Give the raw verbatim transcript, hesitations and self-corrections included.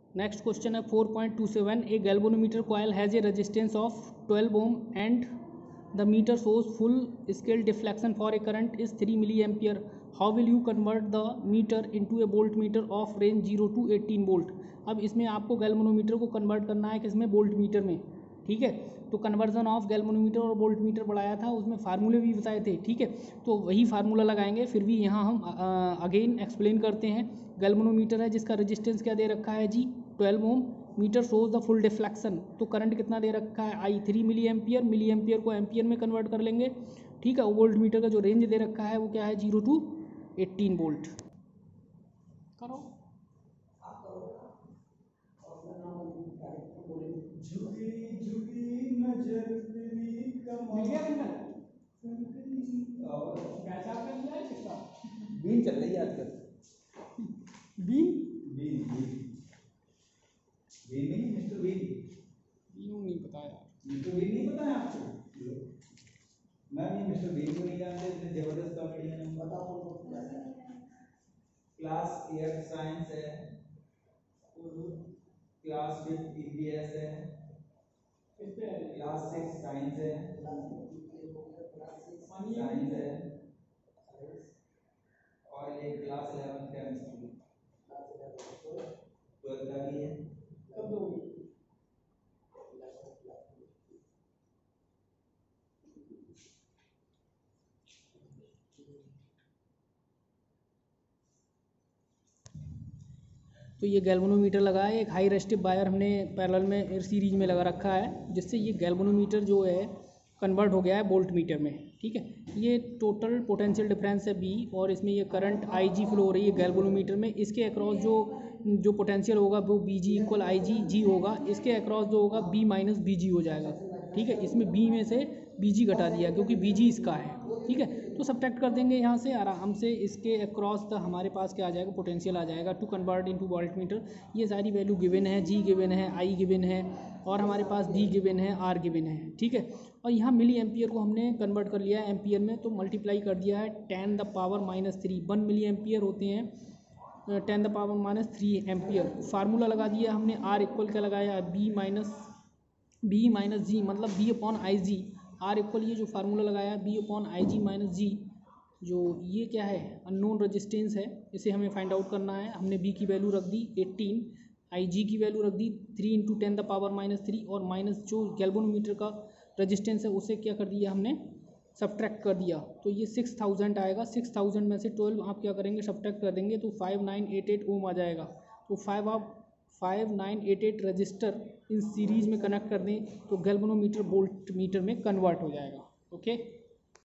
Next question है four point two seven, a galvanometer coil has a resistance of twelve ohm and the meter shows full scale deflection for a current is three milliampere. How will you convert the meter into a voltmeter of range zero to eighteen volt? अब इसमें आपको galvanometer को convert करना है किसमें, volt meter में, ठीक है। तो कन्वर्जन ऑफ गैल्वेनोमीटर और वोल्ट मीटर पढ़ाया था, उसमें फार्मूले भी बताए थे, ठीक है। तो वही फार्मूला लगाएंगे, फिर भी यहाँ हम अगेन एक्सप्लेन करते हैं। गैल्वेनोमीटर है जिसका रेजिस्टेंस क्या दे रखा है जी, twelve ohm, meter shows the full deflection, तो करंट कितना दे रखा है, I three milli ampere, milli ampere को एम्पियर में कन्वर्ट कर लेंगे, ठीक है। वोल्ट मीटर का जो रेंज दे रखा है वो क्या है, जीरो टू एट्टीन वोल्ट। करो बीन चल रही है आजकल, बीन बीन बीन बीन नहीं, मिस्टर बीन, बीन नहीं पता यार, मिस्टर बीन नहीं पता है आपको? मैम ये मिस्टर बीन को नहीं जानते, इतने जबरदस्त कॉमेडियन है। पता आपको क्लास एट साइंस है, क्लास फिफ्थ ईपीएस है, क्लास सिक्स साइंस है, साइंस है, और एक क्लास इलेवन केमिस्ट्री, ट्वेल्थ का भी है। कब दोगे? तो ये गैल्वेनोमीटर लगा है, एक हाई रेसिस्टिव वायर हमने पैरेलल में सीरीज में लगा रखा है, जिससे ये गैल्वेनोमीटर जो है कन्वर्ट हो गया है वोल्ट मीटर में, ठीक है। ये टोटल पोटेंशियल डिफरेंस है बी, और इसमें ये करंट आई जी फ्लो हो रही है गैल्वेनोमीटर में, इसके अक्रॉस जो जो पोटेंशियल होगा वो बी जी इक्वल आई जी जी होगा, इसके अक्रॉस जो होगा बी माइनस बी जी हो जाएगा, ठीक है। इसमें बी में से बी जी घटा दिया क्योंकि बी जी इसका है, ठीक है। तो सब्ट्रैक्ट कर देंगे यहाँ से आराम से, इसके अक्रॉस द हमारे पास क्या आ जाएगा, पोटेंशियल आ जाएगा टू कन्वर्ट इनटू वोल्टमीटर। ये सारी वैल्यू गिवन है, जी गिवन है, आई गिवन है, और हमारे पास बी गिवन है, आर गिवन है, ठीक है। और यहाँ मिली एम्पियर को हमने कन्वर्ट कर लिया है एम्पियर में, तो मल्टीप्लाई कर दिया है ten the power minus three, one milli ampere होते हैं ten the power minus three ampere. Formula लगा दिया हमने, आर इक्वल क्या लगाया, B minus B minus G, मतलब B upon I G, R equal ये जो फार्मूला लगाया B upon I G minus G, जो ये क्या है, अननोन रेजिस्टेंस है, इसे हमें फाइंड आउट करना है। हमने बी की वैल्यू रख दी एटीन, आई जी की वैल्यू रख दी three into ten the power minus three, और माइनस जो गैल्वेनोमीटर का रेजिस्टेंस है उसे क्या कर दिया हमने, सब्ट्रैक्ट कर दिया, तो ये सिक्स थाउजेंड आएगा। सिक्स थाउजेंड में से ट्वेल्व आप क्या करेंगे, सब्ट्रैक्ट कर देंगे, तो five nine eight eight ohm आ जाएगा। तो फाइव आप five nine eight eight register in series में कनेक्ट कर दें तो गैल्वेनोमीटर वोल्ट मीटर में कन्वर्ट हो जाएगा, ओके।